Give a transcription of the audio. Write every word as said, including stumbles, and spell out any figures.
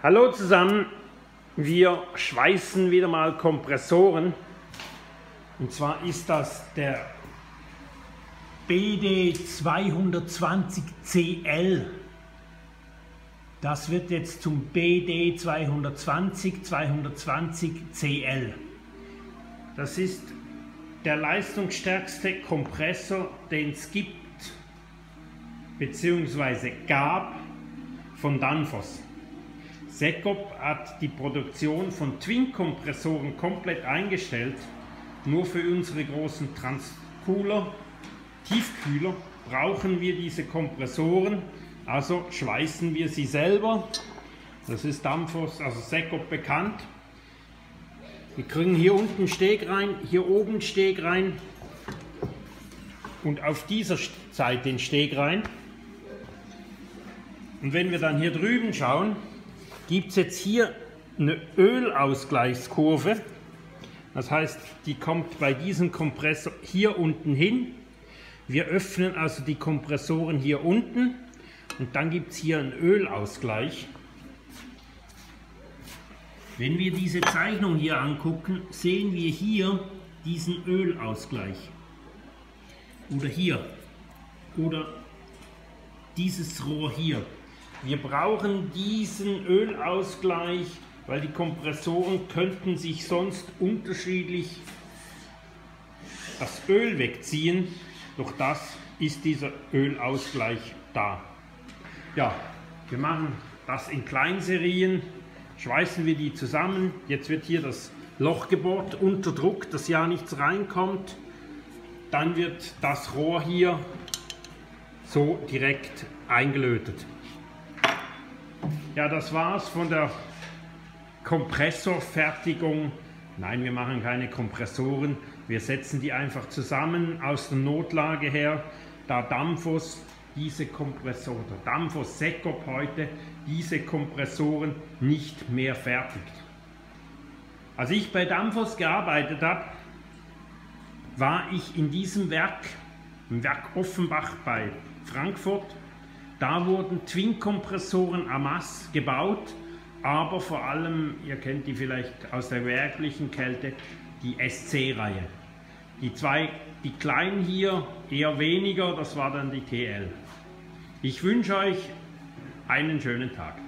Hallo zusammen, wir schweißen wieder mal Kompressoren, und zwar ist das der B D zweihundertzwanzig C L. Das wird jetzt zum B D zweihundertzwanzig zweihundertzwanzig C L. Das ist der leistungsstärkste Kompressor, den es gibt bzw. gab von Danfoss. Sekop hat die Produktion von Twin-Kompressoren komplett eingestellt. Nur für unsere großen Transcooler, Tiefkühler, brauchen wir diese Kompressoren, also schweißen wir sie selber. Das ist Danfoss, also Sekop, bekannt. Wir kriegen hier unten Steg rein, hier oben Steg rein und auf dieser Seite den Steg rein. Und wenn wir dann hier drüben schauen, gibt es jetzt hier eine Ölausgleichskurve. Das heißt, die kommt bei diesem Kompressor hier unten hin. Wir öffnen also die Kompressoren hier unten und dann gibt es hier einen Ölausgleich. Wenn wir diese Zeichnung hier angucken, sehen wir hier diesen Ölausgleich. Oder hier. Oder dieses Rohr hier. Wir brauchen diesen Ölausgleich, weil die Kompressoren könnten sich sonst unterschiedlich das Öl wegziehen. Durch das ist dieser Ölausgleich da. Ja, wir machen das in Kleinserien, schweißen wir die zusammen. Jetzt wird hier das Loch gebohrt unter Druck, dass ja nichts reinkommt. Dann wird das Rohr hier so direkt eingelötet. Ja, das war's von der Kompressorfertigung. Nein, wir machen keine Kompressoren. Wir setzen die einfach zusammen aus der Notlage her, da Danfoss diese Kompressoren, Danfoss Sekop heute diese Kompressoren nicht mehr fertigt. Als ich bei Danfoss gearbeitet habe, war ich in diesem Werk, im Werk Offenbach bei Frankfurt. Da wurden Twin-Kompressoren en masse gebaut, aber vor allem, ihr kennt die vielleicht aus der werblichen Kälte, die S C-Reihe. Die zwei, die kleinen hier eher weniger, das war dann die T L. Ich wünsche euch einen schönen Tag.